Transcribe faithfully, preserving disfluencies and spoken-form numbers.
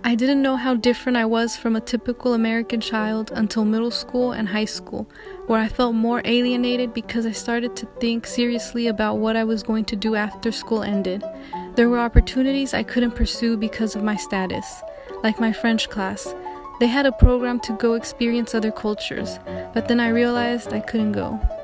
I didn't know how different I was from a typical American child until middle school and high school, where I felt more alienated because I started to think seriously about what I was going to do after school ended. There were opportunities I couldn't pursue because of my status, like my French class. They had a program to go experience other cultures, but then I realized I couldn't go.